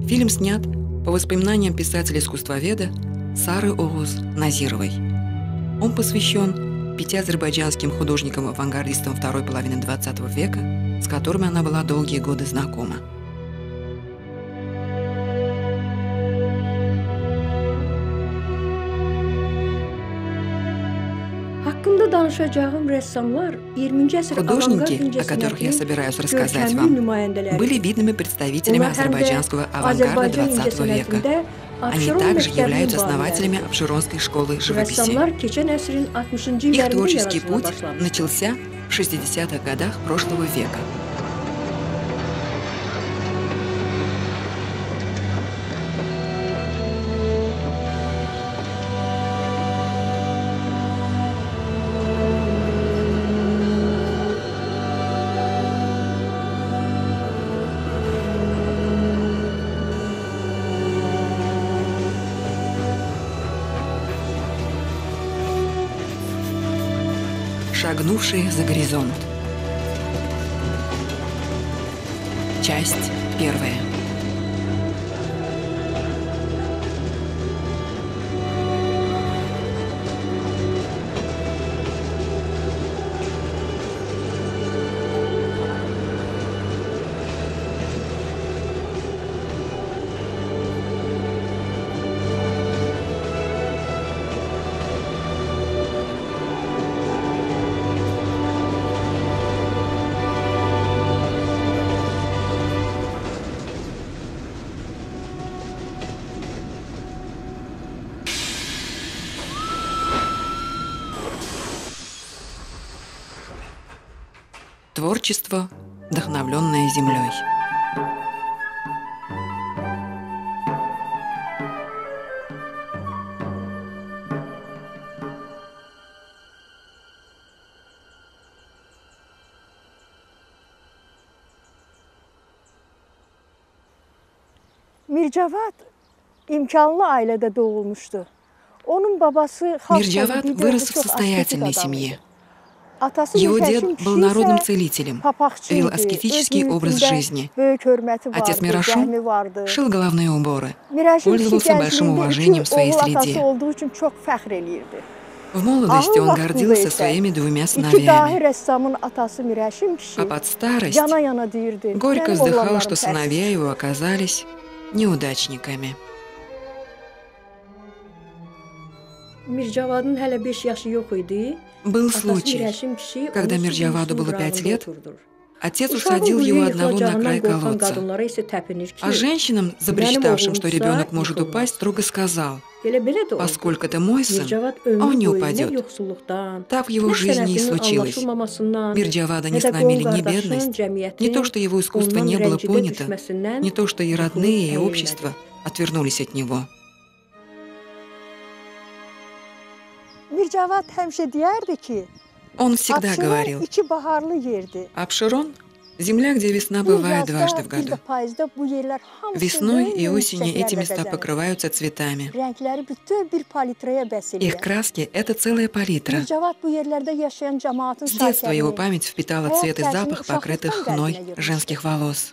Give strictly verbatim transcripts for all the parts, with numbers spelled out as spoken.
Фильм снят по воспоминаниям писателя-искусствоведа Сары Оғuz Назировой. Он посвящен пяти азербайджанским художникам-авангардистам второй половины двадцатого века, с которыми она была долгие годы знакома. Художники, о которых я собираюсь рассказать вам, были видными представителями азербайджанского авангарда двадцатого века. Они также являются основателями Абшеронской школы живописи. Их творческий путь начался в шестидесятых годах прошлого века. Шагнувшие за горизонт. Часть первая. Творчество, вдохновленное землей. Mircavad imkanlı ailede doğulmuştu. Onun babası Мирджавад вырос в состоятельной семье. Его дед был народным целителем, вел аскетический образ жизни. Отец Мирашум шил головные уборы, пользовался большим уважением в своей среде. В молодости он гордился своими двумя сыновьями, а под старость горько вздыхал, что сыновья его оказались неудачниками. Был случай, когда Мирджаваду было пять лет, отец усадил его одного на край колодца, а женщинам, запричитавшим, что ребенок может упасть, строго сказал: «Поскольку ты мой сын, он не упадет». Так в его жизни и случилось. Мирджавада не сломили ни бедность, ни то, что его искусство не было понято, ни то, что и родные, и общество отвернулись от него. Он всегда говорил: Абшерон – земля, где весна бывает дважды в году. Весной и осенью эти места покрываются цветами. Их краски – это целая палитра. С детства его память впитала цвет и запах покрытых хной женских волос.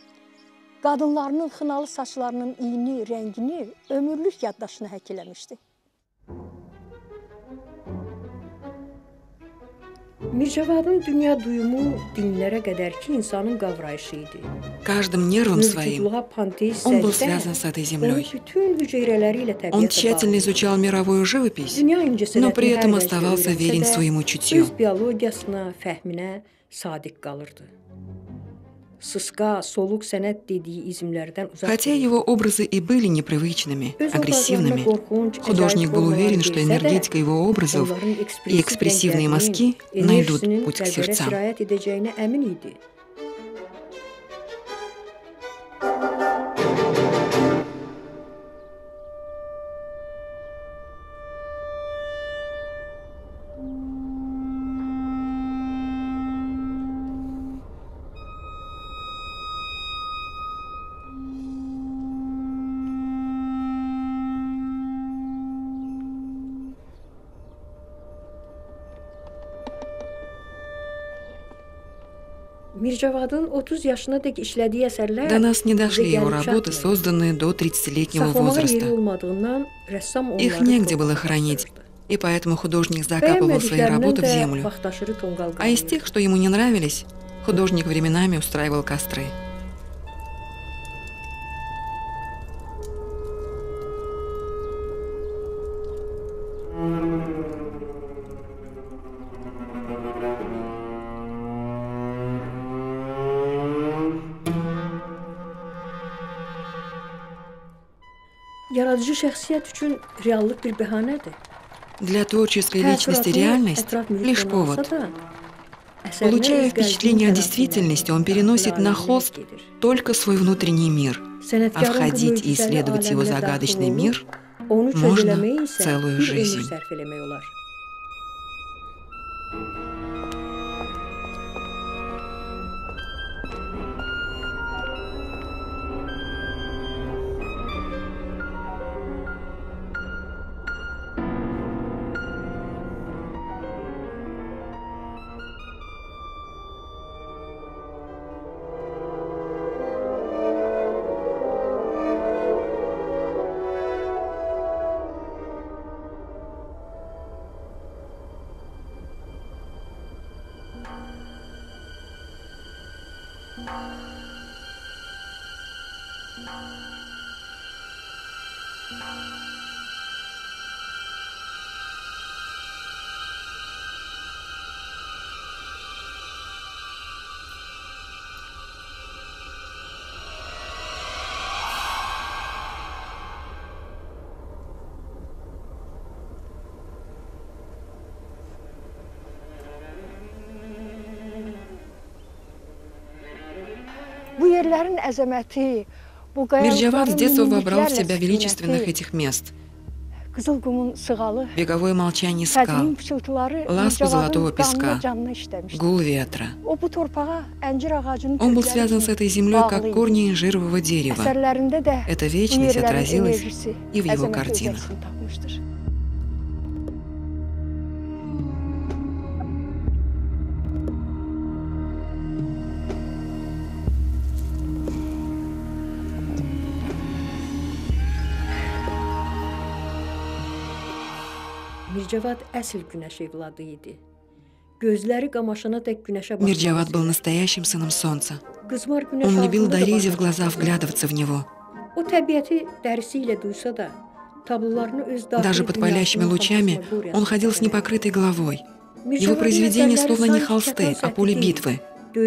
Каждым нервом своим он был связан с этой землей. Он тщательно изучал мировую живопись, но при этом оставался верен своему чутью. Хотя его образы и были непривычными, агрессивными, художник был уверен, что энергетика его образов и экспрессивные мазки найдут путь к сердцам. До нас не дошли его работы, созданные до тридцатилетнего возраста. Их негде было хранить, и поэтому художник закапывал свои работы в землю. А из тех, что ему не нравились, художник временами устраивал костры. Для творческой личности реальность — лишь повод. Получая впечатление о действительности, он переносит на холст только свой внутренний мир, а входить и исследовать его загадочный мир можно целую жизнь. Мирджавад с детства вобрал в себя величественных этих мест. Беговое молчание скал, ласку золотого песка, гул ветра. Он был связан с этой землей, как корни инжирового дерева. Эта вечность отразилась и в его картинах. Мирджавад был настоящим сыном солнца. Он любил дорезив глаза вглядываться в него. Даже под палящими лучами он ходил с непокрытой головой. Его произведения словно не холсты, а поле битвы.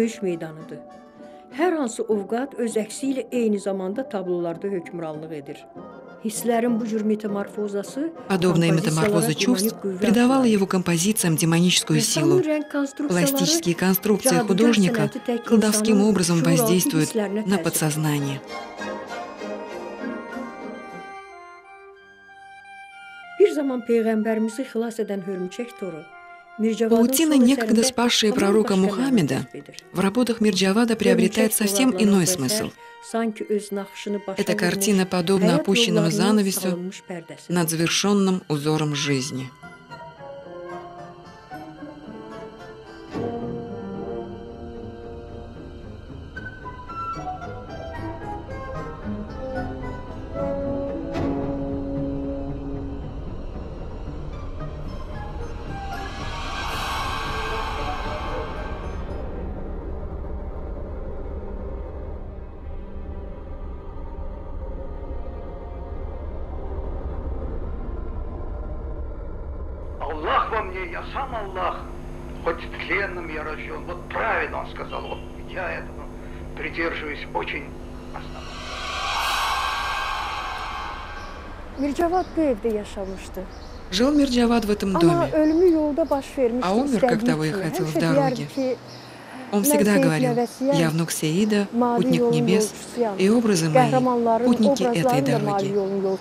Подобная метаморфоза чувств придавала его композициям демоническую силу. Пластические конструкции художника колдовским образом воздействуют на подсознание. Паутина, некогда спасшая пророка Мухаммеда, в работах Мирджавада приобретает совсем иной смысл. Эта картина подобна опущенному занавесу над завершенным узором жизни. Аллах во мне, я сам Аллах, хоть тленным я рожден. Вот правильно он сказал, вот я этому придерживаюсь очень основательно. Мирджавад bu evde yaşamıştı. Жил Мирджавад в этом доме, а умер, как того и хотел, в дороге. Он всегда говорил: «Я внук Сеида, путник небес, и образы мои — путники этой дороги».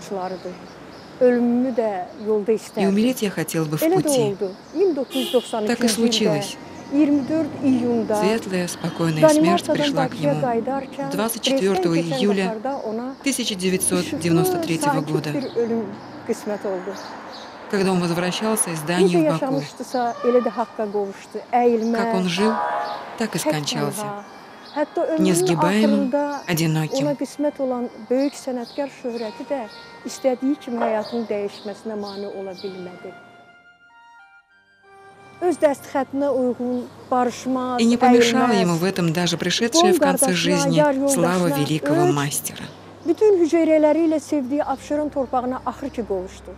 И умереть я хотел бы в пути. Так и случилось. Светлая, спокойная смерть пришла к нему двадцать четвёртого июля тысяча девятьсот девяносто третьего года, когда он возвращался из Дании в Баку. Как он жил, Так и скончался. Несгибаемым, одиноким. Ona qismət olan böyük sənətkar şöhrəti də istədiyi kimi həyatının dəyişməsinə mane ola bilmədi. Öz dəstxətinə uyğun barışmaz, И не помешала ему в этом даже пришедшая в конце жизни слава великого мастера. Bütün hüceyrələri ilə sevdiyi Abşeron torpağına axır ki qovuşdu.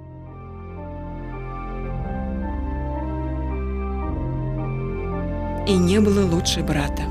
И не было лучше брата.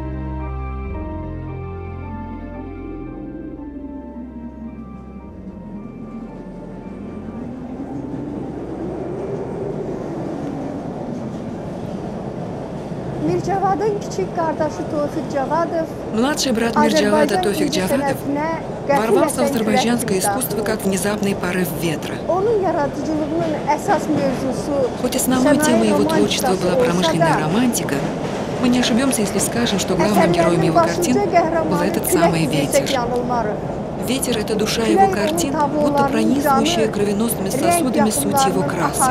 Mircavadın kiçik qardaşı Tofiq Javadov, Младший брат Мирджавада Тофик Джавадов ворвался в азербайджанское искусство как внезапный порыв ветра. Onun yaradıcılığının əsas mövzusu Хоть основной темой его творчества была промышленная романтика, мы не ошибемся, если скажем, что главным героем его картин был этот самый ветер. Ветер — это душа его картин, будто пронизывающая кровеносными сосудами суть его красок.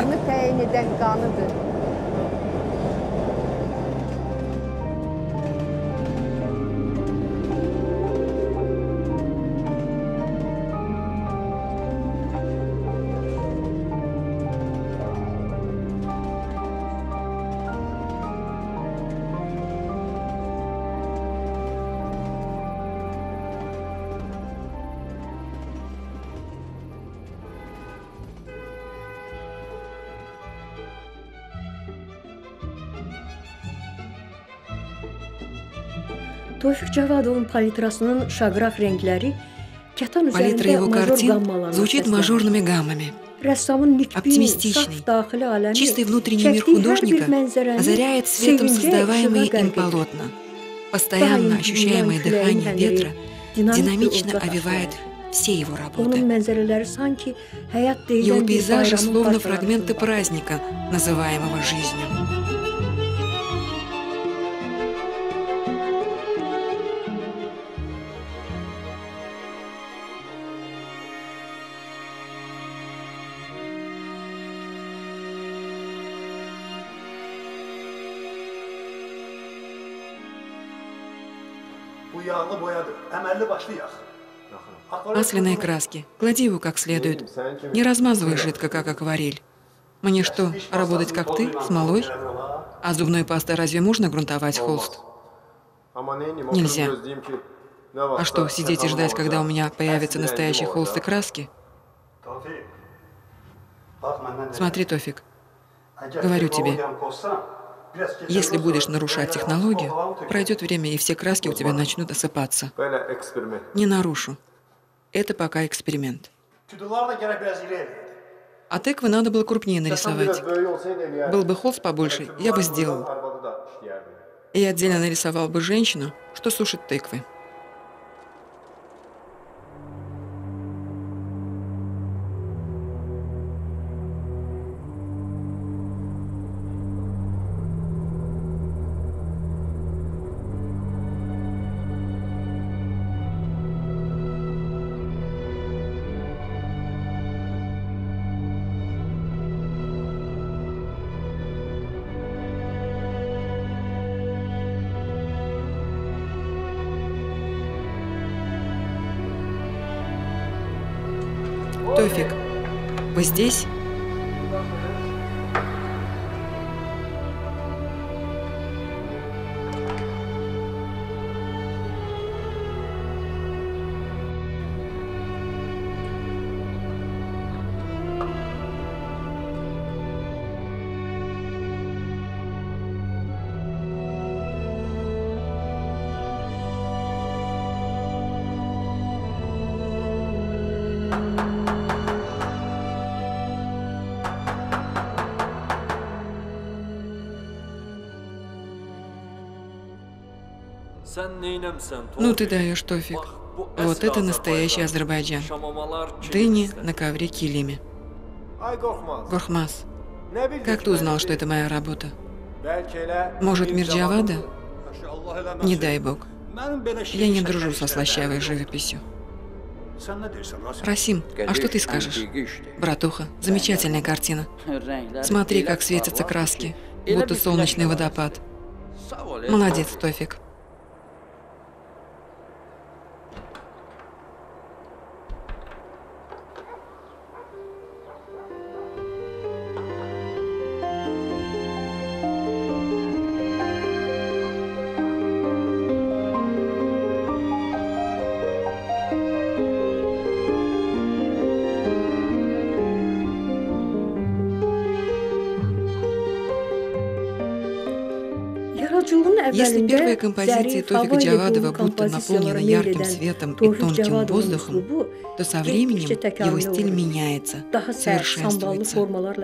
Tofiq Javadovun palitrasının şaqraq rəngləri kətan Палитра üzərində его major картин qammalarını звучит мажорными гаммами. Rəssamın nikbi, Оптимистичный, saf daxili aləmi, чистый внутренний мир çəkdiyi hər bir художника mənzərəni озаряет светом sevincə создаваемые işığa им qərq edir. полотна. Постоянно Daim ощущаемое gündən дыхание küləyin ветра həmiri, dinamik bir динамично ovqat овивает axtarır. все его Onun работы. mənzərələri sanki həyat Его deyilən bir пейзажи bayramın словно фрагменты parçalarıdır. праздника, называемого жизнью. Bu yağlı boyadır. Əməlli başlı yağ. Масляные краски. Клади его как следует. Не размазывай жидко, как акварель. Мне что, работать как ты, смолой? А зубной пастой разве можно грунтовать холст? Нельзя. А что, сидеть и ждать, когда у меня появятся настоящие холст и краски? Смотри, Тофик, говорю тебе, если будешь нарушать технологию, пройдет время, и все краски у тебя начнут осыпаться. Не нарушу. Это пока эксперимент. А тыквы надо было крупнее нарисовать. Был бы холст побольше, я бы сделал. И отдельно нарисовал бы женщину, что сушит тыквы. Тофик, вы здесь? Ну ты даешь, Тофик. Вот это настоящий Азербайджан. Дыни на ковре килиме. Горхмаз, как ты узнал, что это моя работа? Может, Мирджавада? Не дай бог. Я не дружу со слащавой живописью. Расим, а что ты скажешь? Братуха, замечательная картина. Смотри, как светятся краски, будто солнечный водопад. Молодец, Тофик. Если первые композиции Тофика Джавадова будто наполнены ярким светом и тонким воздухом, то со временем его стиль меняется, совершенствуется.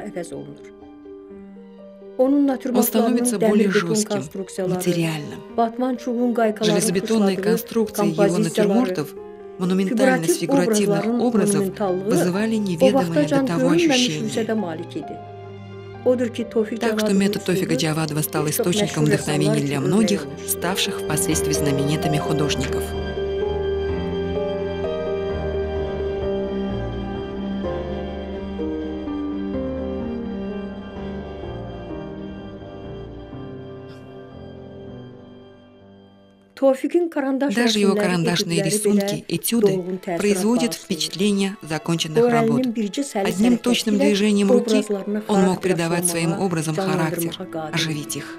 Он становится более жестким, материальным. Железобетонные конструкции его натюрмортов, монументальность фигуративных образов вызывали неведомое до того ощущение. Так что метод Тофика Джавадова стал источником вдохновения для многих, ставших впоследствии знаменитыми художников. Даже его карандашные рисунки, этюды производят впечатление законченных работ. Одним точным движением руки он мог придавать своим образам характер, оживить их.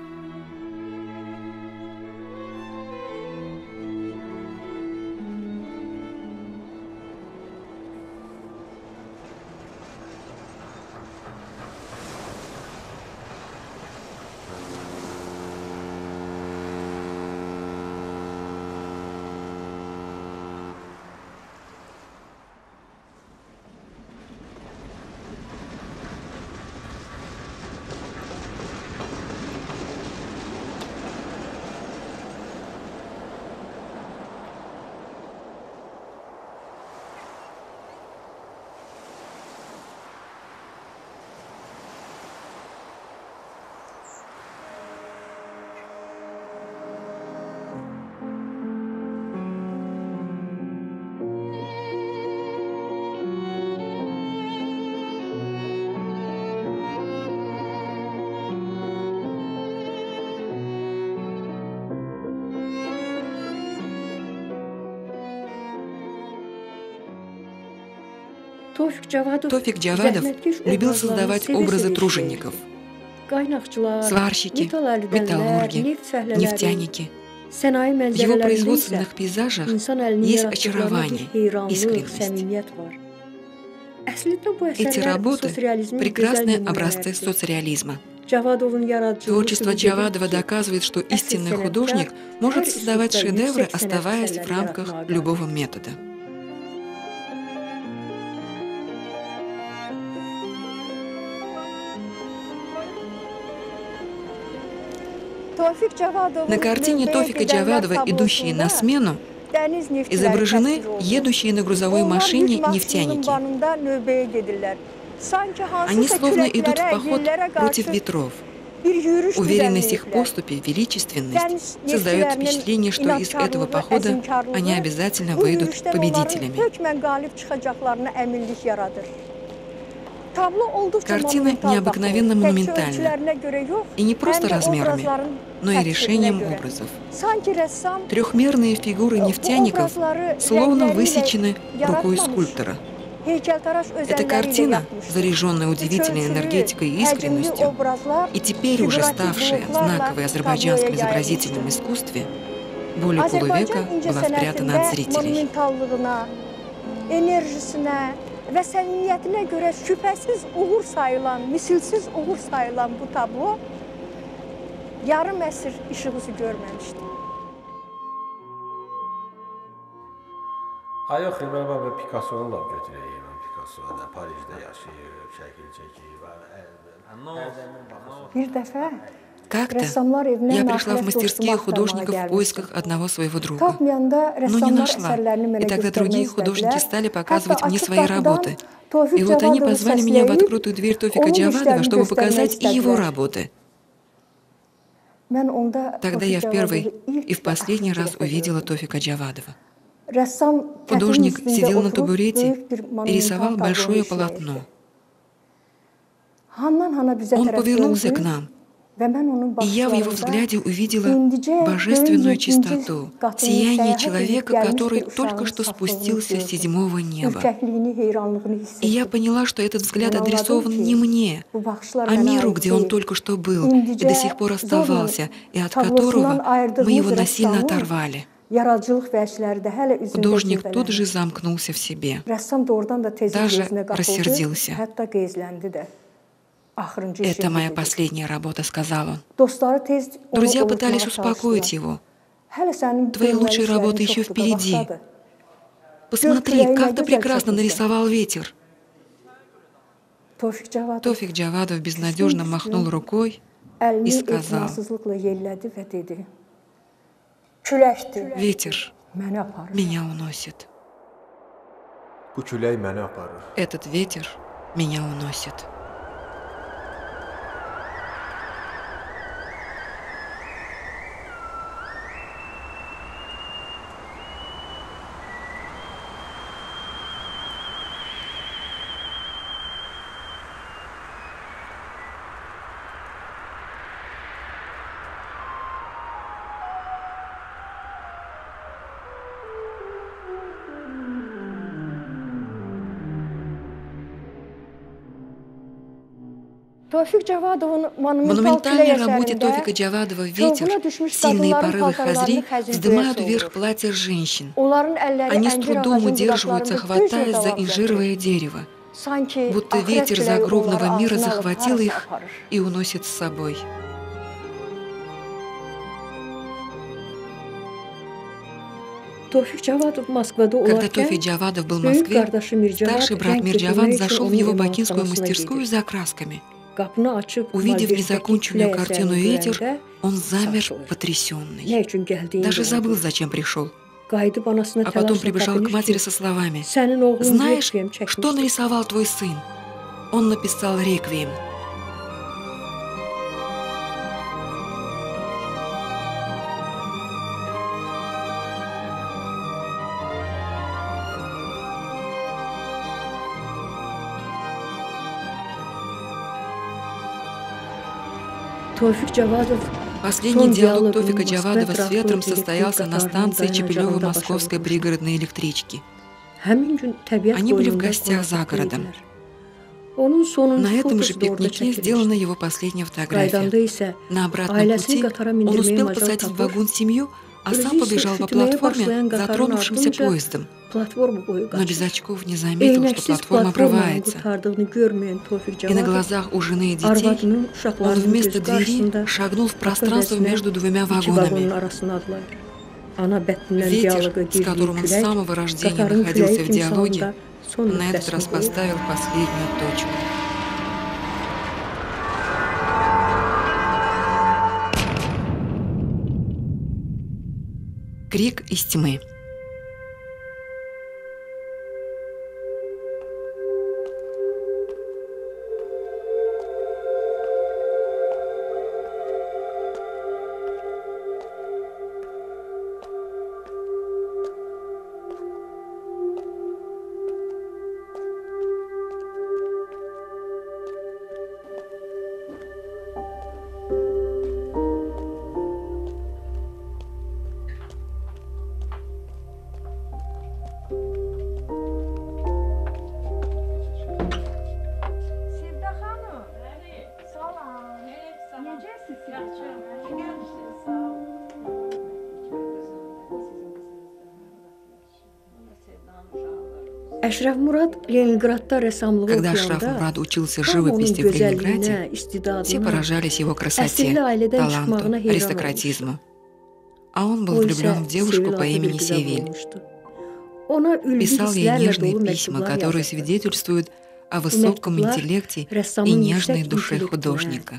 Тофик Джавадов любил создавать образы тружеников. Сварщики, металлурги, нефтяники. В его производственных пейзажах есть очарование, искренность. Эти работы – прекрасные образцы соцреализма. Творчество Джавадова доказывает, что истинный художник может создавать шедевры, оставаясь в рамках любого метода. На картине Тофика Джавадова «Идущие на смену» изображены едущие на грузовой машине нефтяники. Они словно идут в поход против ветров. Уверенность их поступи, величественность создает впечатление, что из этого похода они обязательно выйдут победителями. Картина необыкновенно монументальна, и не просто размерами, но и решением образов. Трехмерные фигуры нефтяников словно высечены рукой скульптора. Эта картина, заряженная удивительной энергетикой и искренностью, и теперь уже ставшая знаковой азербайджанском изобразительном искусстве, более полувека была спрятана от зрителей. Və səmimiyyətinə görə şübhəsiz uğur sayılan, misilsiz uğur sayılan bu tablo yarım əsr işıq üzü görməmişdi. Ay yox, mən və Picasso'nu da götürəyim. Picasso da Parisdə yaşayır, şəkil çəkir. Bir dəfə Как-то я пришла в мастерские художников в поисках одного своего друга, но не нашла. И тогда другие художники стали показывать мне свои работы. И вот они позвали меня в открытую дверь Тофика Джавадова, чтобы показать и его работы. Тогда я в первый и в последний раз увидела Тофика Джавадова. Художник сидел на табурете и рисовал большое полотно. Он повернулся к нам И я в его взгляде увидела божественную чистоту, сияние человека, который только что спустился с седьмого неба. И я поняла, что этот взгляд адресован не мне, а миру, где он только что был и до сих пор оставался, и от которого мы его насильно оторвали. Художник тут же замкнулся в себе, даже рассердился. «Это моя последняя работа», — сказал он. Друзья пытались успокоить его. «Твои лучшие работы еще впереди. Посмотри, как ты прекрасно нарисовал ветер». Тофик Джавадов безнадежно махнул рукой и сказал: «Ветер меня уносит. Этот ветер меня уносит». В монументальной работе Тофика Джавадова «Ветер» сильные порывы хазри вздымают вверх платья женщин. Они с трудом удерживаются, хватаясь за инжировое дерево, будто ветер загробного мира захватил их и уносит с собой. Когда Тофик Джавадов был в Москве, старший брат Мирджавад зашел в его бакинскую мастерскую за красками. Увидев незаконченную картину «Ветер», он замер потрясенный. Даже забыл, зачем пришел. А потом прибежал к матери со словами: «Знаешь, что нарисовал твой сын? Он написал реквием». Последний диалог Тофика Джавадова с ветром состоялся на станции Чепелёво-Московской пригородной электрички. Они были в гостях за городом. На этом же пикнике сделана его последняя фотография. На обратном пути он успел посадить в вагон семью, а сам побежал по платформе затронувшимся поездом. Но без очков не заметил, что платформа обрывается. И на глазах у жены и детей он вместо двери шагнул в пространство между двумя вагонами. Ветер, с которым он с самого рождения находился в диалоге, на этот раз поставил последнюю точку. Крик из тьмы. Когда Ашраф Мурад учился живописи в Ленинграде, все поражались его красоте, таланту, аристократизму. А он был влюблен в девушку по имени Севиль. Писал ей нежные письма, которые свидетельствуют о высоком интеллекте и нежной душе художника.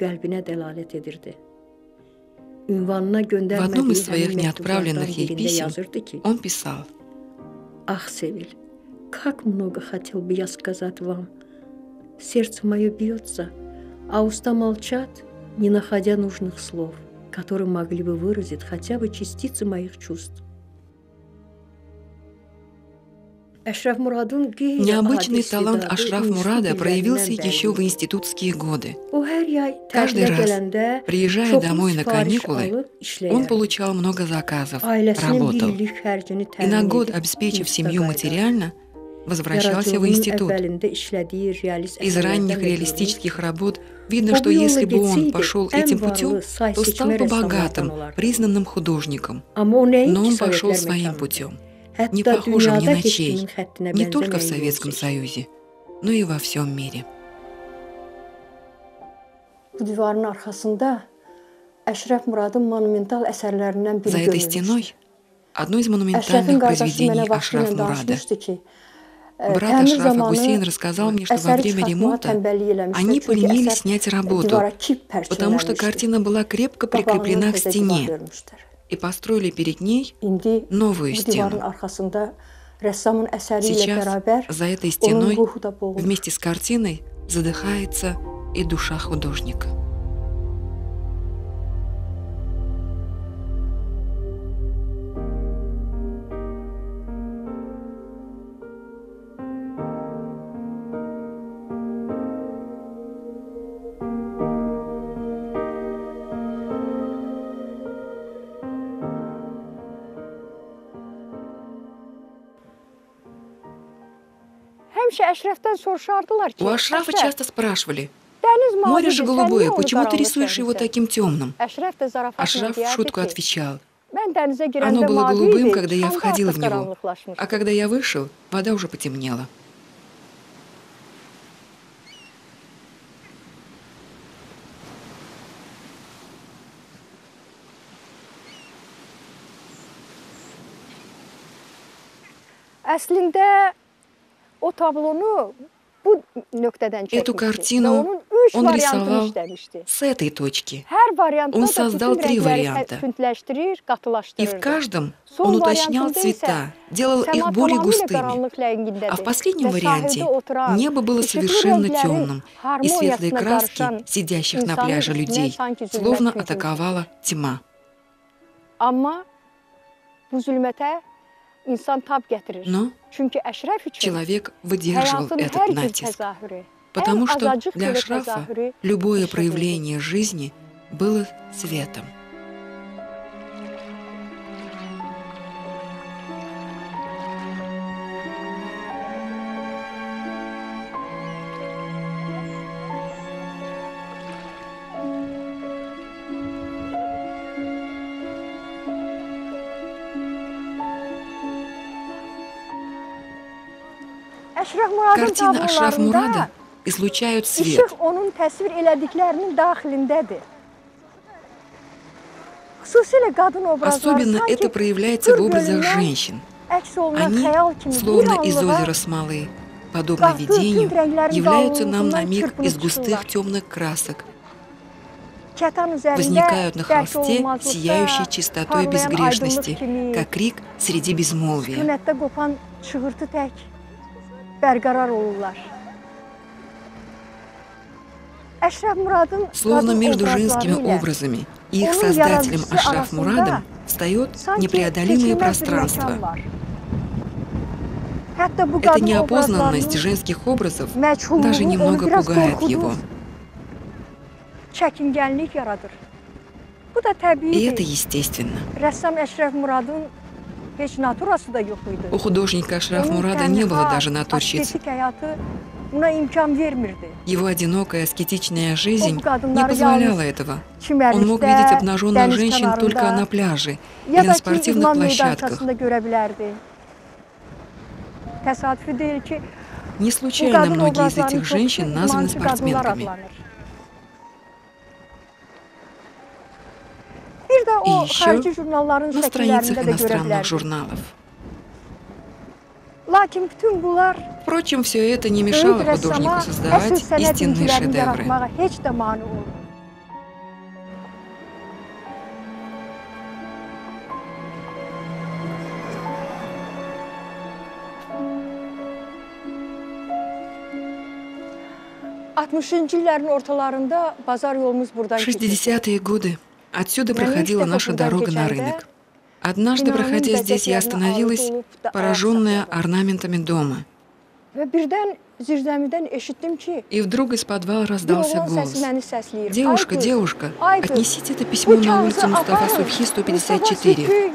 В одном из своих неотправленных ей писем он писал: «Ах, Севиль, как много хотел бы я сказать вам. Сердце мое бьется, а уста молчат, не находя нужных слов, которые могли бы выразить хотя бы частицы моих чувств». Необычный талант Ашраф Мурада проявился еще в институтские годы. Каждый раз, приезжая домой на каникулы, он получал много заказов, работал. И на год, обеспечив семью материально, возвращался в институт. Из ранних реалистических работ видно, что если бы он пошел этим путем, то стал бы богатым, признанным художником. Но он пошел своим путем, не похожим ни на чей, не только в Советском Союзе, но и во всем мире. За этой стеной одно из монументальных произведений Ашраф Мурада. Брат Ашрафа Гусейн рассказал мне, что во время ремонта они поленились снять работу, потому что картина была крепко прикреплена к стене, и построили перед ней новую стену. Сейчас за этой стеной вместе с картиной задыхается и душа художника. У Ашрафа часто спрашивали: «Море же голубое, почему ты рисуешь его таким темным?» Ашраф в шутку отвечал: «Оно было голубым, когда я входил в него, а когда я вышел, вода уже потемнела». Эту картину он рисовал с этой точки. Он создал три варианта. И в каждом он уточнял цвета, делал их более густыми. А в последнем варианте небо было совершенно темным, и светлые краски сидящих на пляже людей словно атаковала тьма. Но человек выдерживал этот натиск, потому что для Ашрафа любое проявление жизни было светом. Картины Ашраф Мурада излучают свет. Особенно это проявляется в образах женщин. Они, словно из озера смолы, подобно видению, являются нам на миг из густых темных красок, возникают на холсте, сияющей чистотой безгрешности, как крик среди безмолвия. Словно между женскими образами и их создателем Ашраф Мурадом встает непреодолимое пространство. Эта неопознанность женских образов даже немного пугает его. И это естественно. У художника Ашраф Мурада не было даже натурщиц. Его одинокая аскетичная жизнь не позволяла этого. Он мог видеть обнаженных женщин только на пляже или на спортивных площадках. Не случайно многие из этих женщин названы спортсменками. И еще на страницах иностранных журналов. Впрочем, все это не мешало художнику создавать истинные шедевры. В шестидесятые годы отсюда проходила наша дорога на рынок. Однажды, проходя здесь, я остановилась, пораженная орнаментами дома. И вдруг из подвала раздался голос. «Девушка, девушка, отнесите это письмо на улицу Мустафа Субхи, сто пятьдесят четыре.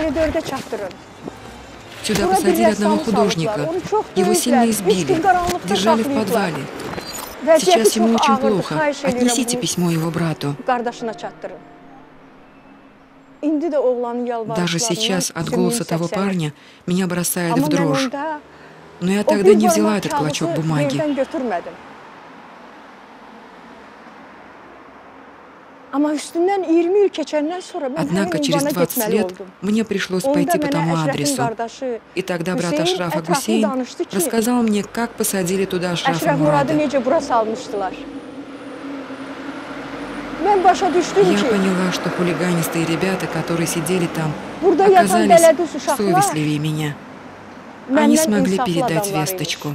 Сюда посадили одного художника. Его сильно избили, держали в подвале. Сейчас ему очень плохо. Отнесите письмо его брату». Даже сейчас от голоса того парня меня бросает в дрожь. Но я тогда не взяла этот клочок бумаги. Однако через двадцать лет мне пришлось пойти по тому адресу. И тогда брат Ашрафа Гусейн рассказал мне, как посадили туда Ашрафа Мурада. Я поняла, что хулиганистые ребята, которые сидели там, оказались совестливее меня. Они смогли передать весточку.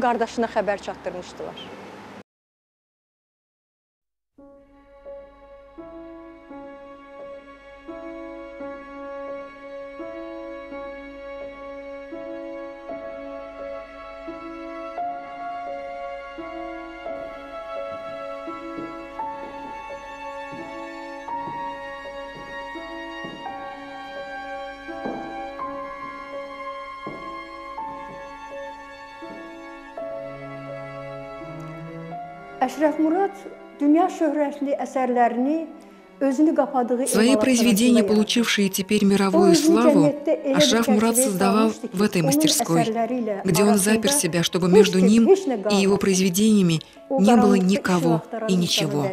Свои произведения, получившие теперь мировую славу, Ашраф Мурад создавал в этой мастерской, где он запер себя, чтобы между ним и его произведениями не было никого и ничего.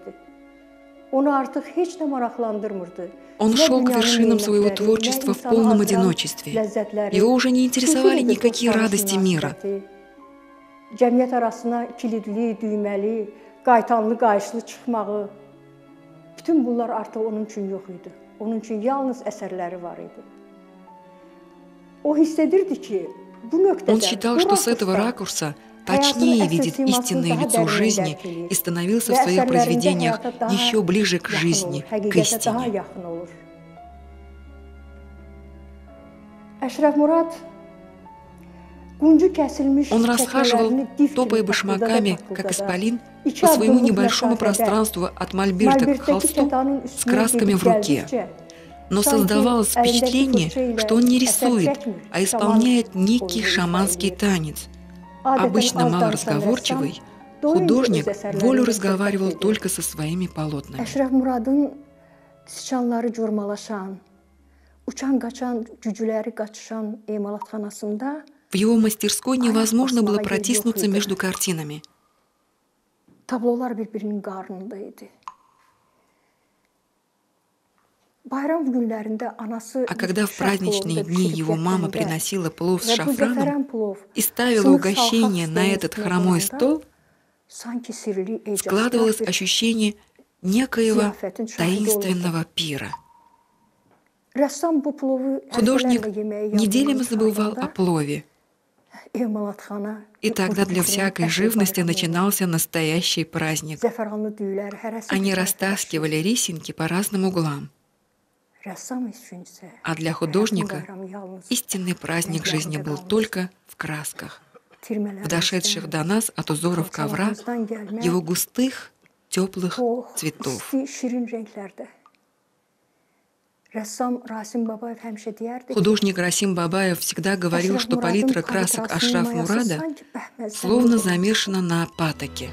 Он шел к вершинам своего творчества в полном одиночестве. Его уже не интересовали никакие радости мира. Cəmiyyət arasına kilidli, düyməli, qaytanlı, qayışlı çıxmağı, bütün bunlar artıq onun üçün yox idi. Onun üçün yalnız əsərləri var idi. O hiss edirdi ki, bu nöqtədə... Он считал, что с этого ракурса точнее видит истинное лицо жизни и становился в своих произведениях еще ближе к жизни, к истине. Ашраф Мурад Он расхаживал, топая башмаками, как исполин, по своему небольшому пространству от мольберта к холсту с красками в руке. Но создавалось впечатление, что он не рисует, а исполняет некий шаманский танец. Обычно малоразговорчивый, художник волю разговаривал только со своими полотнами. В его мастерской невозможно было протиснуться между картинами. А когда в праздничные дни его мама приносила плов с шафраном и ставила угощение на этот хромой стол, складывалось ощущение некоего таинственного пира. Художник неделями забывал о плове. И тогда для всякой живности начинался настоящий праздник. Они растаскивали рисинки по разным углам. А для художника истинный праздник жизни был только в красках, в дошедших до нас от узоров ковра его густых, теплых цветов. Художник Расим Бабаев всегда говорил, что палитра красок Ашраф Мурада словно замешана на патоке.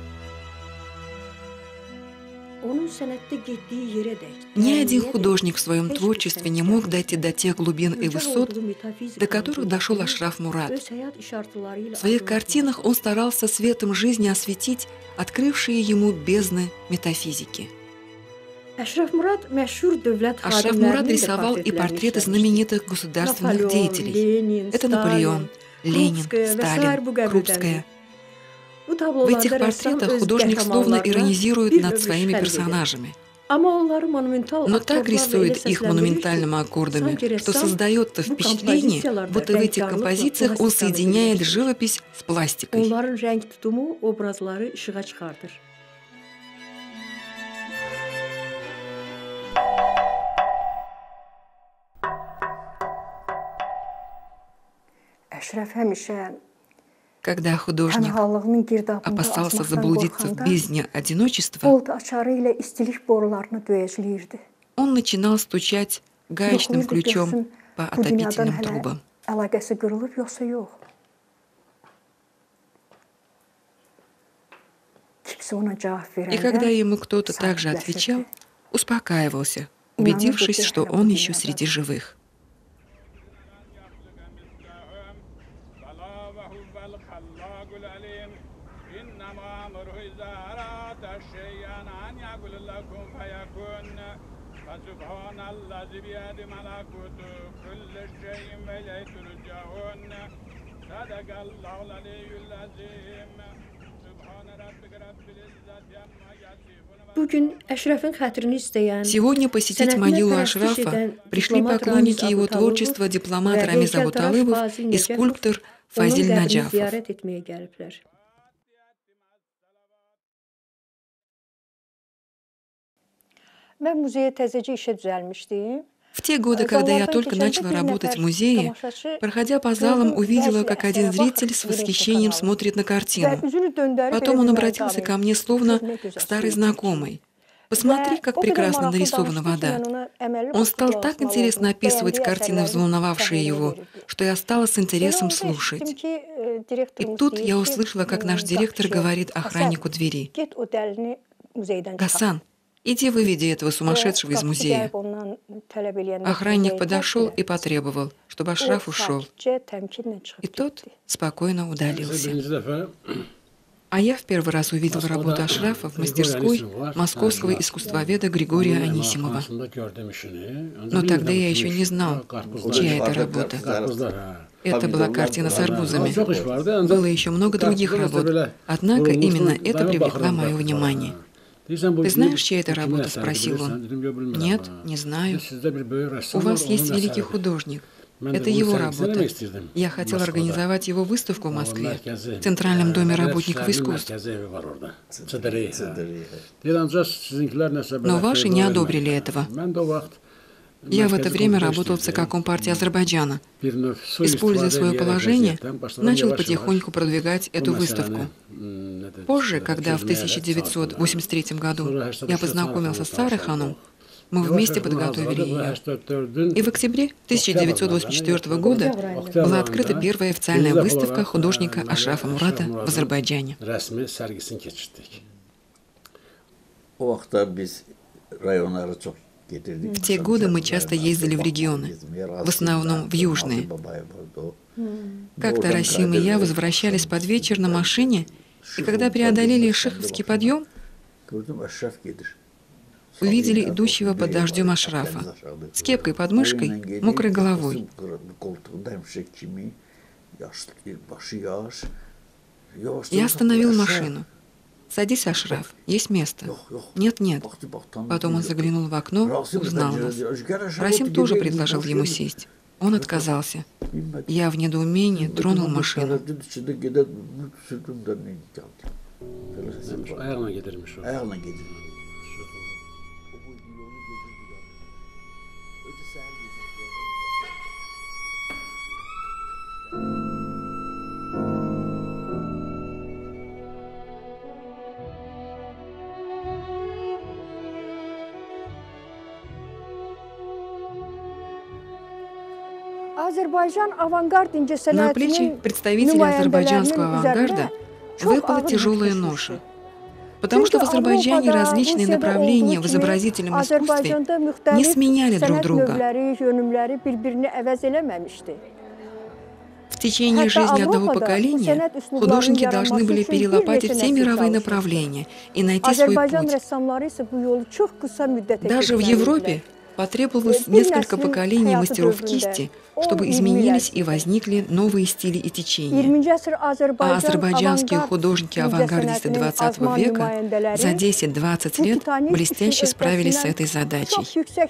Ни один художник в своем творчестве не мог дойти до тех глубин и высот, до которых дошел Ашраф Мурад. В своих картинах он старался светом жизни осветить открывшие ему бездны метафизики. Ашраф Мурад рисовал и портреты знаменитых государственных деятелей. Это Наполеон, Ленин, Сталин, Крупская. В этих портретах художник словно иронизирует над своими персонажами. Но так рисует их монументальными аккордами, что создается впечатление, будто в этих композициях он соединяет живопись с пластикой. Когда художник опасался заблудиться в бездне одиночества, он начинал стучать гаечным ключом по отопительным трубам. И когда ему кто-то также отвечал, успокаивался, убедившись, что он еще среди живых. Сегодня посетить могилу Ашрафа пришли поклонники его творчества, дипломат Рамиз Абуталыбов и скульптор Фазиль Наджафов. В те годы, когда я только начала работать в музее, проходя по залам, увидела, как один зритель с восхищением смотрит на картину. Потом он обратился ко мне словно к старой знакомой. «Посмотри, как прекрасно нарисована вода». Он стал так интересно описывать картины, взволновавшие его, что я стала с интересом слушать. И тут я услышала, как наш директор говорит охраннику двери: «Гасан, иди выведи этого сумасшедшего из музея». Охранник подошел и потребовал, чтобы Ашраф ушел. И тот спокойно удалился. А я в первый раз увидел работу Ашрафа в мастерской московского искусствоведа Григория Анисимова. Но тогда я еще не знал, чья это работа. Это была картина с арбузами. Было еще много других работ, однако именно это привлекло мое внимание. «Ты знаешь, чья это работа?» — спросил он. «Нет, не знаю. У вас есть великий художник. Это его работа. Я хотел организовать его выставку в Москве, в Центральном доме работников искусств. Но ваши не одобрили этого. Я в это время работал в ЦК Компартии Азербайджана. Используя свое положение, начал потихоньку продвигать эту выставку. Позже, когда в тысяча девятьсот восемьдесят третьем году я познакомился с Сарой Ханум, мы вместе подготовили ее. И в октябре тысяча девятьсот восемьдесят четвёртого года была открыта первая официальная выставка художника Ашрафа Мурата в Азербайджане. В те годы мы часто ездили в регионы, в основном в южные. Как-то Расим и я возвращались под вечер на машине, и когда преодолели Шиховский подъем, увидели идущего под дождем Ашрафа, с кепкой под мышкой, мокрой головой. Я остановил машину. «Садись, Ашраф, есть место». «Нет, нет». Потом он заглянул в окно, узнал нас. Расим тоже предложил ему сесть. Он отказался. Я в недоумении тронул машину. На плечи представителей азербайджанского авангарда выпала тяжелая ноша, потому что в Азербайджане различные направления в изобразительном искусстве не сменяли друг друга. В течение жизни одного поколения художники должны были перелопатить все мировые направления и найти свой путь. Даже в Европе потребовалось несколько поколений мастеров кисти, чтобы изменились и возникли новые стили и течения. А азербайджанские художники-авангардисты двадцатого века за десять-двадцать лет блестяще справились с этой задачей.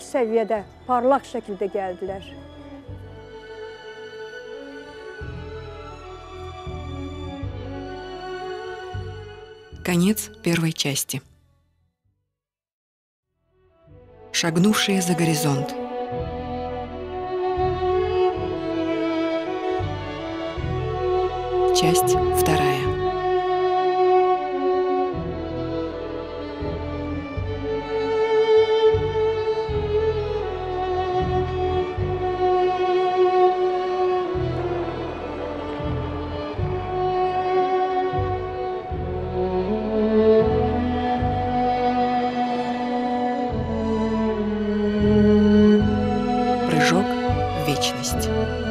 Конец первой части. Шагнувшие за горизонт. Часть вторая. Прыжок в вечность.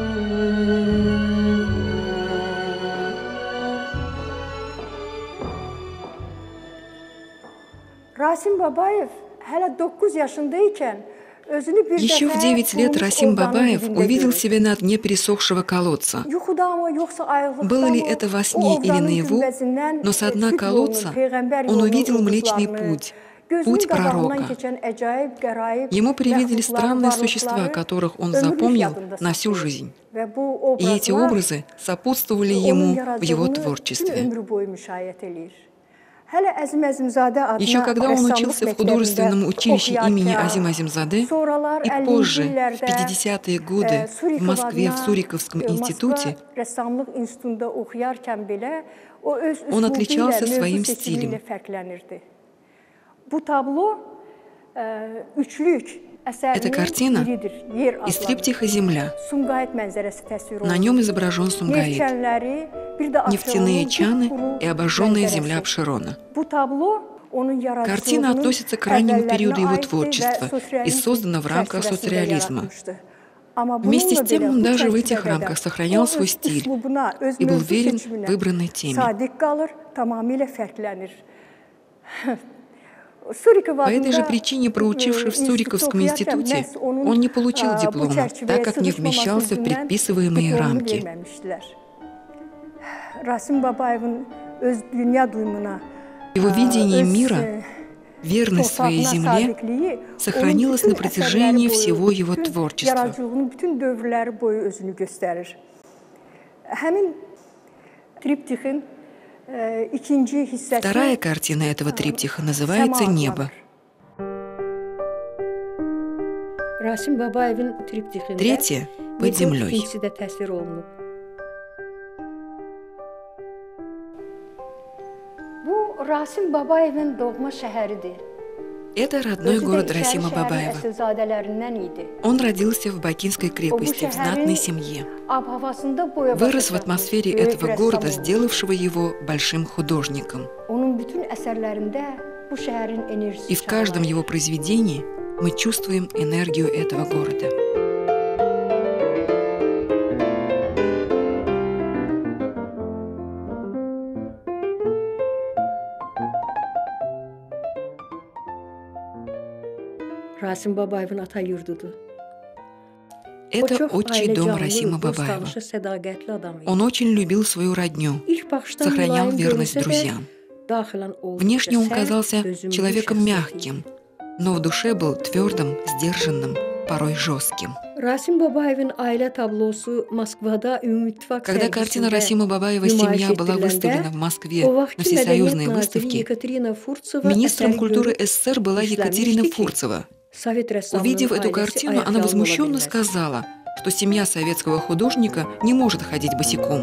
Rasim Babayev hələ doqquz yaşındayken özünü bir Еще в dəfə девять лет soğumuş Расим ormanın Бабаев dibində увидел görür. себя на дне пересохшего колодца. Yuxudamı, yoxsa ayılıqdamı, Было ли это во сне o или ovdanın наяву, gümbəzindən но со дна süd колодца yolunun, Peyğəmbər он yolunun увидел Млечный ulduzlarını, Путь, gözünün путь qabağından пророка. keçən əcaib, qəraib Ему привидели məxluqları, странные varlıqları существа, которых он ömürlük запомнил yadında на всю saxlayır. жизнь. Və bu И эти obrazlar образы сопутствовали onun ему в его yaradığını bütün творчестве. ömrü boyu müşahidə eləyir. Hələ Əzim Əzimzadə adına Еще когда он rəssamlıq учился в məktəbində художественном училище имени oxuyarkən, Азим Азимзаде sonralar и позже, в əllinci illərdə, пятидесятые e, годы, в Surikov Москве, в adına, Суриковском e, институте, Moskva rəssamlıq institutunda oxuyarkən belə o öz Он üslubu отличался ilə, своим mövzu seçimi стилем. ilə fərqlənirdi. Bu tablo e, üçlük Эта əsərinin картина biridir. Yer из adlanır. триптиха «Земля». Sumqayıt mənzərəsi təsvir olunur. На нем изображен Сумгаит, Nefçənləri, bir də нефтяные Abşeronun чаны qupquru и обожженная mənzərəsi. земля Абшерона. Bu tablo onun yaradıcılığının Картина относится к раннему əvvəllərinə периоду его aiddir və творчества и sosializm создана в рамках çərçivəsində соцреализма. yaratmışdı. Amma Вместе с bununla тем belə он bu даже в этих çərçivədə рамках də сохранял o свой öz стиль üslubuna, öz и был mövzu верен seçiminə выбранной теме. sadiq qalır, tamamilə fərqlənir. Суриков По этой же adında, причине, проучившись в e, Суриковском institutda институте, oxuyarkən məhz onun, он не получил a, bu диплома, çərçivəyə так как не sığışmaması вмещался в üzündən предписываемые diplomunu рамки. verməmişdilər. Rasim Babayevin öz dünya duyumuna, Его видение öz, мира, e, верность своей torpağına земле sadiqliyi сохранилась onun на bütün протяжении əsərləri boyu, всего его bütün творчества. yaradıcılığının bütün dövrləri boyu özünü göstərir. Həmin triptixin e, ikinci hissəsi Вторая картина этого триптиха называется Səma «Небо». adlanır. Rasim Babayevin triptixində Третье «Под meteor землей». tikintisi də təsvir olunub. Bu Rasim Babayevin doğma şəhəridir. Это родной Özü də город İçəri Расима şəhərin Бабаева. əsilzadələrindən idi. Он родился в Бакинской крепости, в знатной семье. Ab-havasında boya Вырос в başa атмосфере çatmış, böyük этого rəssam города, olmuş. сделавшего его большим художником. Onun bütün əsərlərində bu şəhərin enerjisi И в каждом çağlayır. его произведении мы чувствуем энергию этого города. Rasim Babayevin ata yurdudur. O Это çox отчий ailə дом canlı, Расима dost Бабаева. tanışı, sədaqətli adam idi. Он очень любил свою родню, İlk baxışdan сохранял mülayim верность görünsə də, друзьям. daxilən oldukca Внешне он sərt, казался dözümlü человеком şəxsiyyət мягким, idi. но в душе был твердым, сдержанным, порой жестким. Rasim Babayevin ailə tablosu Moskvada Ümumi İttifaq Когда картина sərgisində Расима Бабаева nümayiş «Семья» была etdiriləndə, выставлена в Москве o на vaxtki всесоюзной mədəniyyət naziri выставке, Yekaterina Furtsova министром əsəri культуры görüb СССР была Екатерина işlənmişdi ki, Фурцева. Sovet rəssamının Увидев эту ailəsi картину, она ayaqyalın ola возмущенно bilməz. сказала, что семья советского художника не может ходить босиком.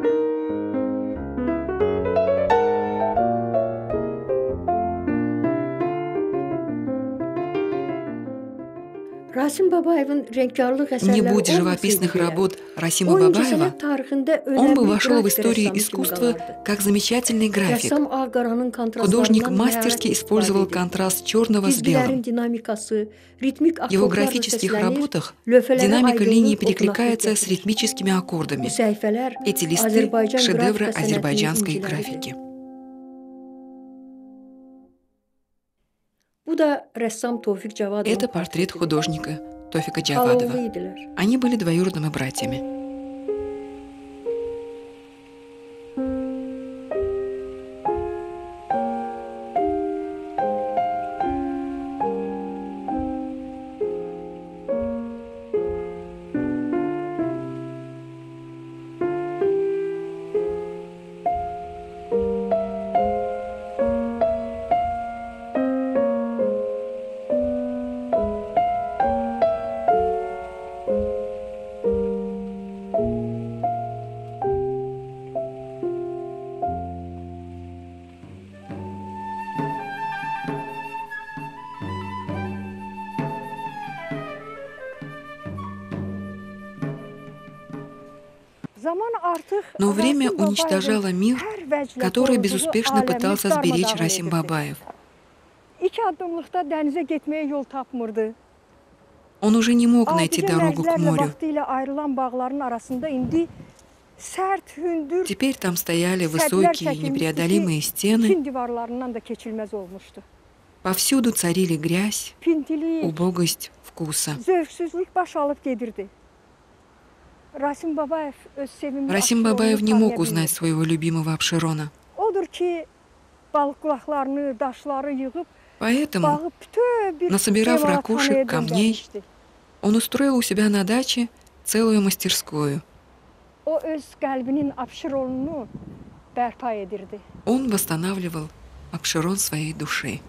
Rasim Babayevin rəngkarlıq əsərləri Не будь olmasaydı живописных belə, работ Расима o Бабаева, incəsənət tarixində он бы önəmli вошел в qrafik историю rəssamı kimi искусства qalardı. как замечательный график. Rəssam ağ-qaranın kontrastlarından Художник məharətlə мастерски istifadə использовал edir. контраст черного с Cizgilərin белым. dinamikası, ritmik В его akkordlarla графических səslənir, работах lövhələrə динамика aydınlıq, линий oxunaqlıq перекликается с gətirir. ритмическими Bu аккордами. səhifələr Эти листы Azərbaycan – шедевры qrafika sənətinin азербайджанской inciləridir. графики. Bu da rəssam Tofiq Cavadovun Это портрет portretidir. художника Тофика Xaloğlu Джавадова. idilər. Они были двоюродными братьями. Но время уничтожало мир, который безуспешно пытался сберечь Расим Бабаев. Он уже не мог найти дорогу к морю. Теперь там стояли высокие, непреодолимые стены. Повсюду царили грязь, убогость вкуса. Расим Бабаев не мог узнать своего любимого Апшерона. Поэтому, насобирав ракушек, камней, он устроил у себя на даче целую мастерскую. Он восстанавливал Апшерон своей души.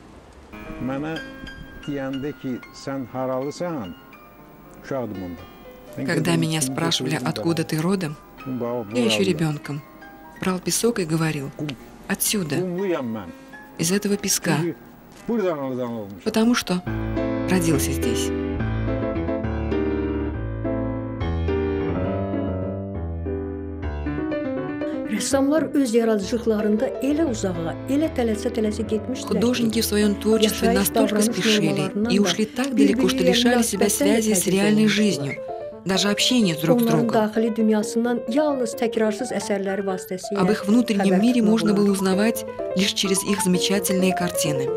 Когда меня спрашивали, откуда ты родом, я еще ребенком брал песок и говорил: отсюда, из этого песка, потому что родился здесь. Художники в своем творчестве настолько спешили и ушли так далеко, что лишали себя связи с реальной жизнью, даже общения друг с другом. Об их внутреннем мире можно было узнавать лишь через их замечательные картины.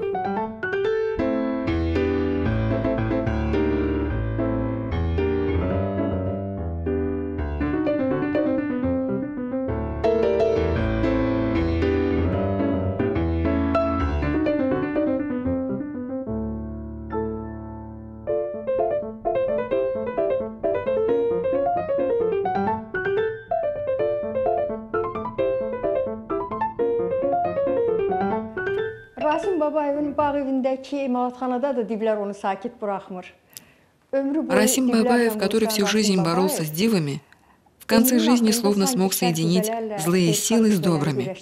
Rasim Babayev'in bağ evindeki imalatxanada da diblər onu sakit bırakmır. Расим Бабаев, который всю жизнь боролся с дивами, в конце жизни словно смог соединить злые силы с добрыми.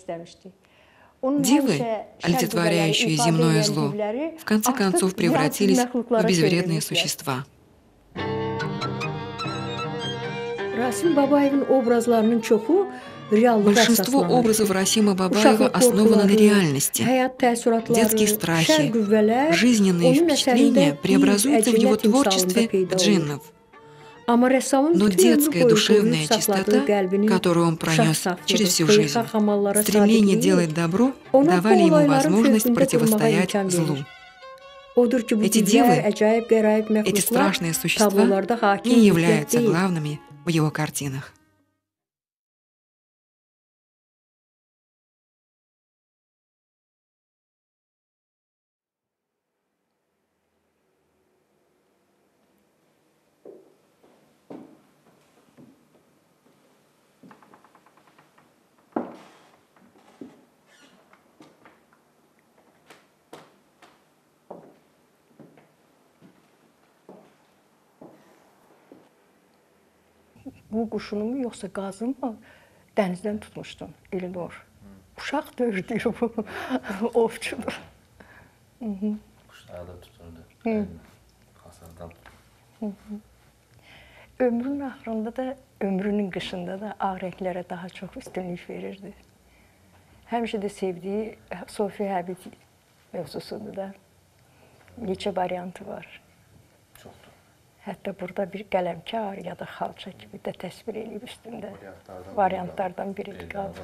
Дивы, олицетворяющие земное зло, в конце концов превратились в безвредные существа. Большинство образов Расима Бабаева основано на реальности. Детские страхи, жизненные впечатления преобразуются в его творчестве в джиннов. Но детская душевная чистота, которую он пронес через всю жизнь, стремление делать добро, давали ему возможность противостоять злу. Эти дивы, эти страшные существа не являются главными в его картинах. Bu quşunumu yoxsa qazımı dənizdən tutmuşdum, Elinor. Uşaq dövdür bu, ovçudur. Quşları da tuturdu, hasardan. Ömrünün axırında da, ömrünün qışında da ağ rənglərə daha çox üstünlük verirdi. Həmişə də sevdiyi Sofi Həbib mövzusudur da. Neçə variantı var. Hətta burada bir qələmkar ya da xalça kimi də təsvir edib üstündə. Variantlardan biridir qaldı.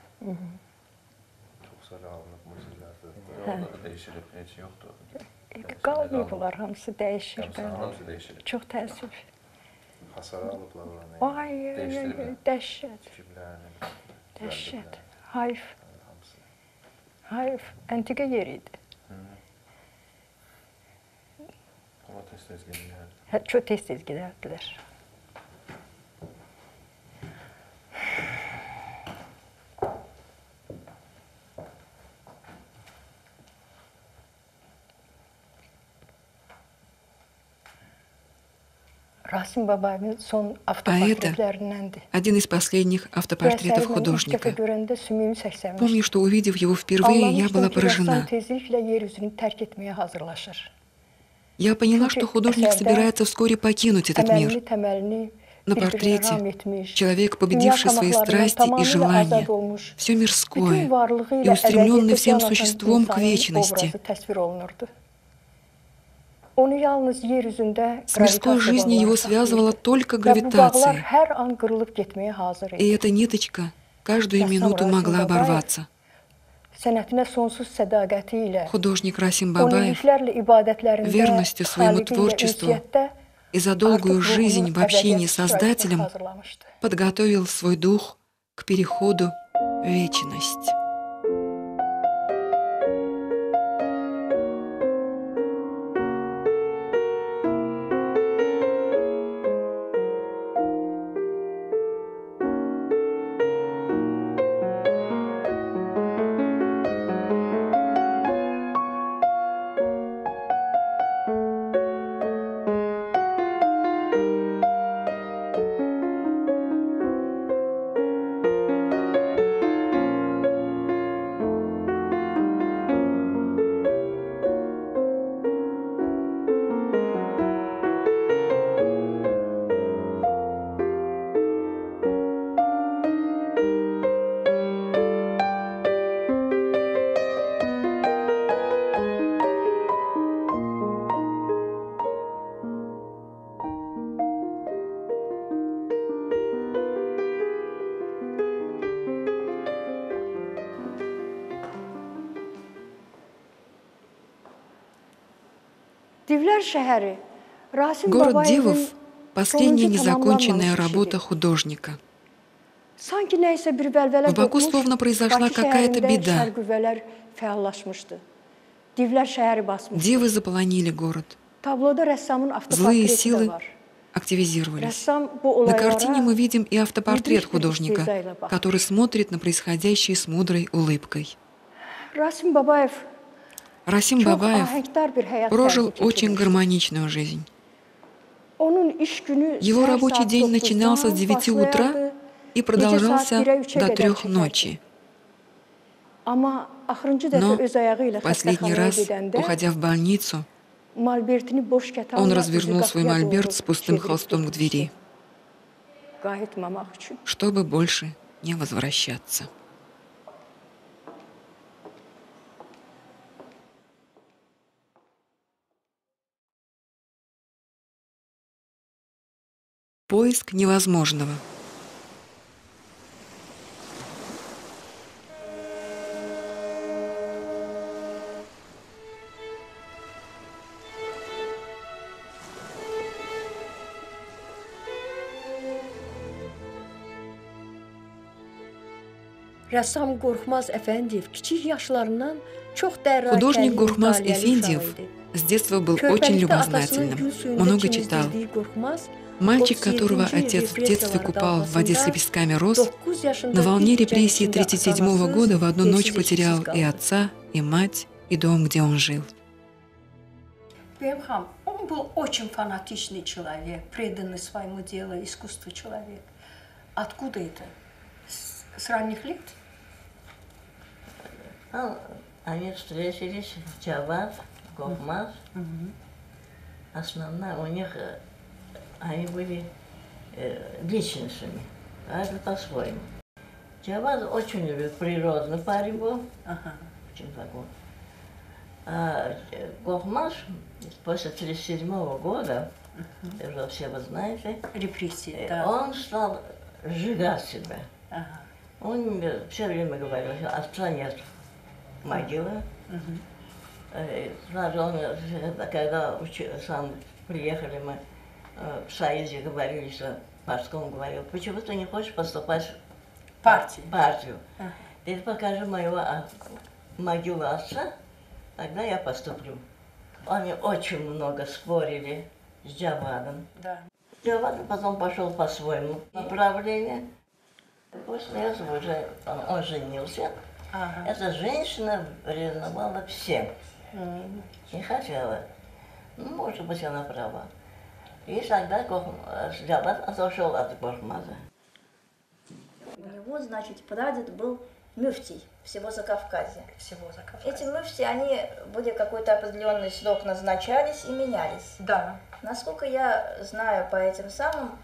Çox sarı alınıb muziklerde. Orada da dəyişilib, heç yoxdur. Qalmıyor bunlar, hamısı dəyişir. Hamısı dəyişilib. Çox təəssüf. Hasarı alıblar oranı. Ay, dəhşət. Dəhşət. Hayf. Hayf. Antika yeriydi. Ama tez-tez gelirlər. Çok tez-tez giderdiler. Расим Бабаев'in son автопортретлериненди. Один из последних автопортретов художника. Помню, что, увидев его впервые, я была поражена. Я поняла, что художник собирается вскоре покинуть этот мир. На портрете человек, победивший свои страсти и желания, все мирское и устремленный всем существом к вечности. С мирской жизнью его связывала только гравитация, и эта ниточка каждую минуту могла оборваться. Художник Расим Бабаев верностью своему творчеству и за долгую жизнь в общении с Создателем подготовил свой дух к переходу в вечность. Город Дивов – последняя незаконченная работа художника. В Баку словно произошла какая-то беда. Дивы заполонили город. Злые силы активизировались. На картине мы видим и автопортрет художника, который смотрит на происходящее с мудрой улыбкой. Расим Бабаев прожил очень гармоничную жизнь. Его рабочий день начинался с девяти утра и продолжался до трех ночи. Но последний раз, уходя в больницу, он развернул свой мольберт с пустым холстом к двери, чтобы больше не возвращаться. Поиск невозможного. Художник Гурхмаз Эфендиев с детства был очень любознательным, много читал. Мальчик, которого отец в детстве купал в воде с лепестками роз, на волне репрессий тридцать седьмого года в одну ночь потерял и отца, и мать, и дом, где он жил. Он был очень фанатичный человек, преданный своему делу, искусству человек. Откуда это? С, с ранних лет? Они встретились в Джавад, Гурхмаз. Основная у них... Они были э, личностями, каждый по-своему. Джавад очень любит природный парень был, ага. Очень такой. А Гурхмаз после тридцать седьмого года, uh-huh. уже все вы знаете, репрессии, да. Он стал сжигать себя. Ага. Он все время говорил, что отца нет могилы. Uh-huh. Даже он, когда сам приехали мы, в Союзе говорили, что Парскому говорил, почему ты не хочешь поступать в партию? партию? А. Ты покажи моего могилу отца, тогда я поступлю. Они очень много спорили с Джавадом. Да. Джавад потом пошел по своему направлению. После этого уже он, он женился. Ага. Эта женщина ревновала всем. Mm. Не хотела. Ну, может быть, она права. И тогда Джавад отошел от Гурхмаза. У него, значит, прадед был мюфтий всего Закавказья. Всего Закавказья. Эти мюфти, они были какой-то определенный срок назначались и менялись. Да. Насколько я знаю по этим самым,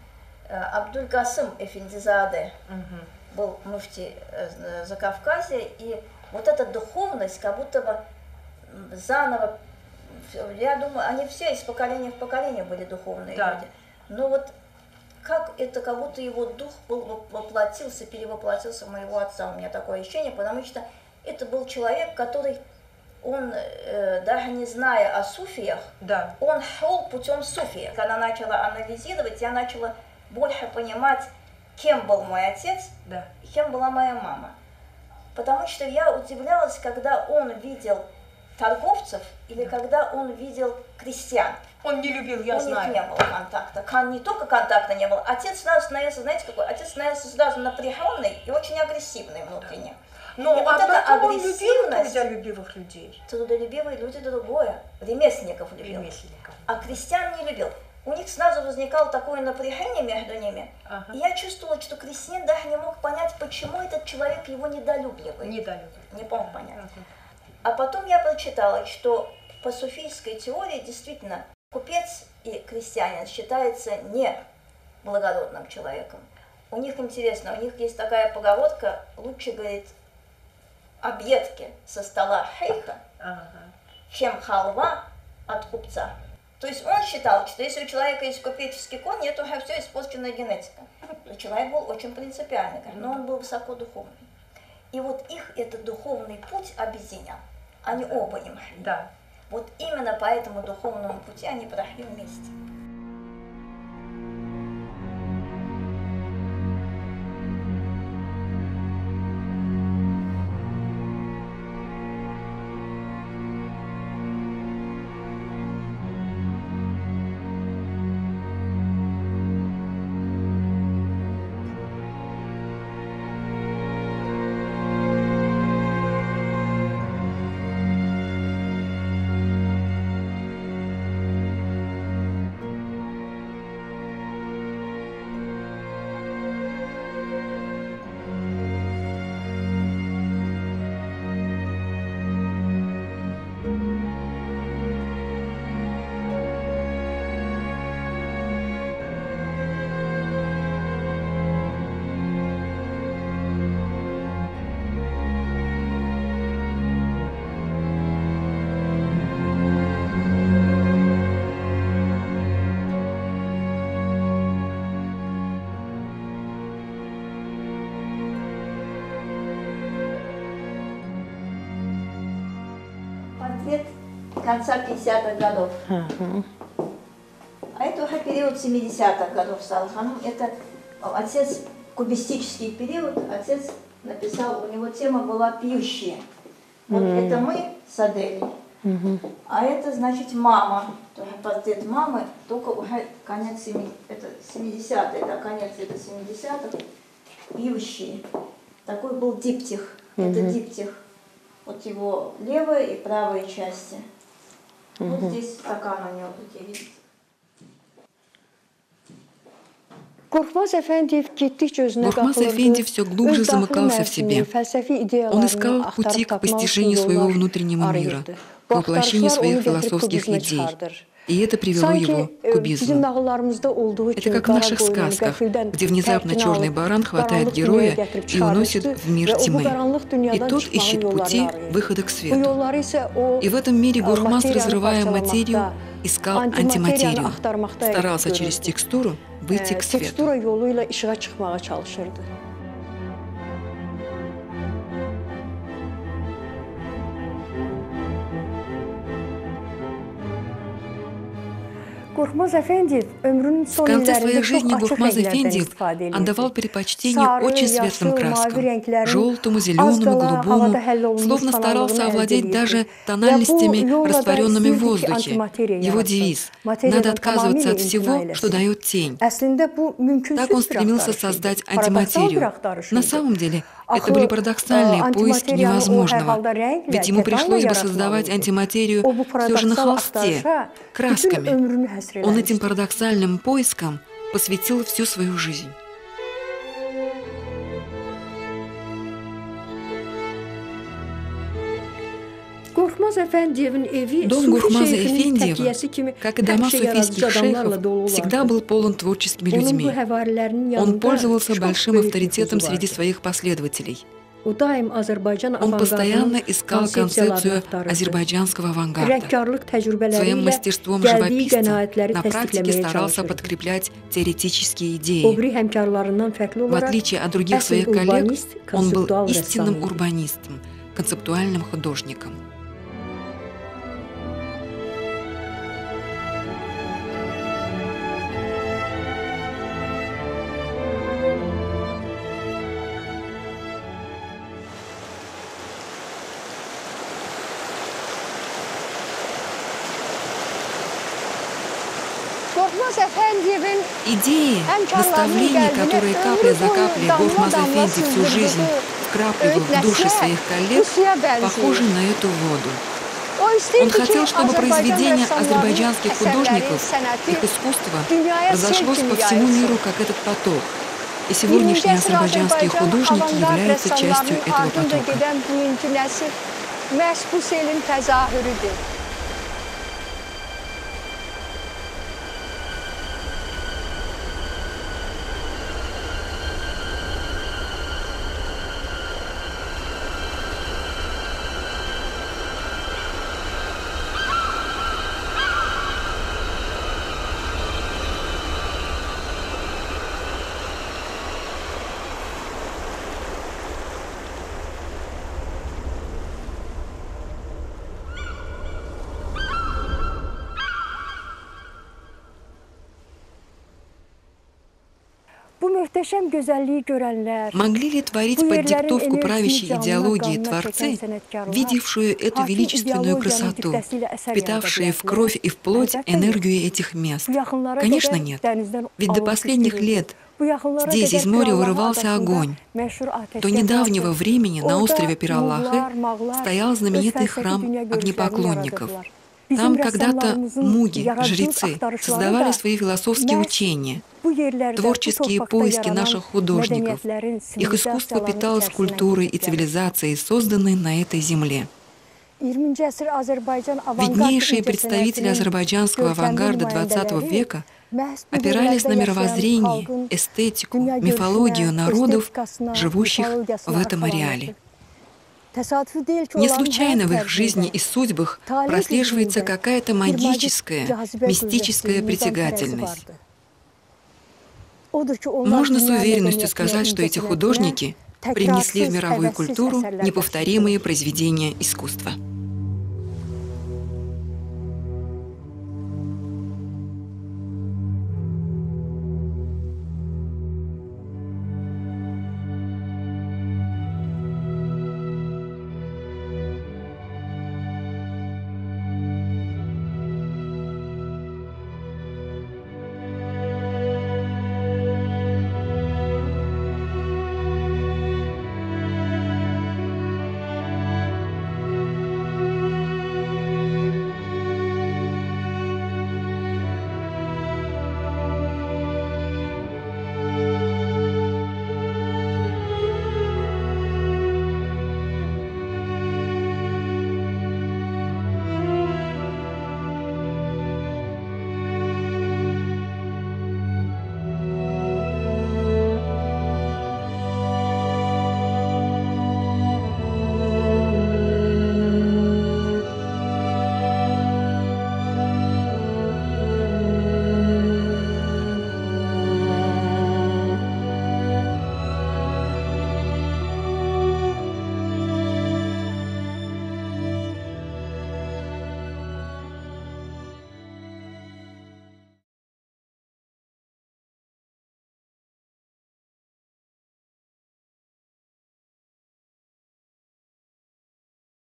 Абдуль-Касым Эфендизаде был муфти Закавказья, и вот эта духовность как будто бы заново, я думаю, они все из поколения в поколение были духовные да. люди, но вот как это, как будто его дух был, воплотился, перевоплотился в моего отца, у меня такое ощущение, потому что это был человек, который, он, э, даже не зная о суфиях, да. он шел путем суфия. Когда начала анализировать, я начала больше понимать, кем был мой отец, да. и кем была моя мама. Потому что я удивлялась, когда он видел торговцев или да. когда он видел крестьян. Он не любил, я У знаю. У них не было контакта. Не только контакта не было. Отец сразу становился, знаете какой? Отец становился сразу напряженный и очень агрессивный внутренне. Но и вот эта агрессивность... Он любил трудолюбивых людей. Трудолюбивые люди другое. Ремесленников любил. Ремесленников. А крестьян не любил. У них сразу возникало такое напряжение между ними. Ага. И я чувствовала, что крестьян даже не мог понять, почему этот человек его недолюбливает. Недолюбливает. Не мог понять. Ага. А потом я прочитала, что по суфийской теории действительно купец и крестьянин считается не благородным человеком. У них интересно, у них есть такая поговорка, лучше, говорит, объедки со стола шейха, ага. чем халва от купца. То есть он считал, что если у человека есть купеческий конь, это уже все испорченная генетика. Человек был очень принципиальный, но он был высокодуховный. И вот их этот духовный путь объединял. Они да. оба им шли. Да. Вот именно по этому духовному пути они прошли вместе. Портрет конца пятидесятых годов. Uh-huh. А это уже период семидесятых годов с Алханом. Это отец, кубистический период, отец написал, у него тема была «Пьющие». Вот uh-huh. это мы с Аделей, uh-huh. а это, значит, мама. Тоже портрет мамы, только уже конец семидесятых, да, конец это семидесятых. «Пьющие». Такой был диптих. Uh-huh. Это диптих. Вот его левая и правая части. Угу. Вот здесь стакан у него, тут видите. Корхмаз Эфенди все глубже замыкался в себе. Он искал пути к постижению своего внутреннего мира, к воплощению своих философских идей. И это привело его к кубизму. Это как в наших сказках, где внезапно черный баран хватает героя и уносит в мир тьмы. И тот ищет пути выхода к свету. И в этом мире Гурхмаз, разрывая материю, искал антиматерию, старался через текстуру выйти к свету. В конце своей жизни Гурхмаз Эфенди отдавал предпочтение очень светлым краскам, желтому, зеленому, голубому, словно старался овладеть даже тональностями, растворенными в воздухе. Его девиз – надо отказываться от всего, что дает тень. Так он стремился создать антиматерию. На самом деле, это были парадоксальные поиски невозможного, ведь ему пришлось бы создавать антиматерию все же на холсте, красками. Он этим парадоксальным поискам посвятил всю свою жизнь. Дом Гурхмаза Эфендиева, как и дома суфийских шейхов, всегда был полон творческими людьми. Он пользовался большим авторитетом среди своих последователей. Он постоянно искал концепцию азербайджанского авангарда. Своим мастерством живописца на практике старался подкреплять теоретические идеи. В отличие от других своих коллег, он был истинным урбанистом, концептуальным художником. Идеи, наставления, которые капля за каплей Гурхмаз Эфенди всю жизнь вкрапливал в души своих коллег, похожи на эту воду. Он хотел, чтобы произведения азербайджанских художников, их искусство, разошлось по всему миру, как этот поток. И сегодняшние азербайджанские художники являются частью этого потока. Могли ли творить под диктовку правящей идеологии творцы, видевшие эту величественную красоту, впитавшие в кровь и в плоть энергию этих мест? Конечно, нет. Ведь до последних лет здесь из моря вырывался огонь. До недавнего времени на острове Пир-Аллахы стоял знаменитый храм огнепоклонников. Там когда-то муги, жрецы, создавали свои философские учения, творческие поиски наших художников. Их искусство питалось культурой и цивилизацией, созданной на этой земле. Виднейшие представители азербайджанского авангарда двадцатого века опирались на мировоззрение, эстетику, мифологию народов, живущих в этом ареале. Не случайно в их жизни и судьбах прослеживается какая-то магическая, мистическая притягательность. Можно с уверенностью сказать, что эти художники принесли в мировую культуру неповторимые произведения искусства.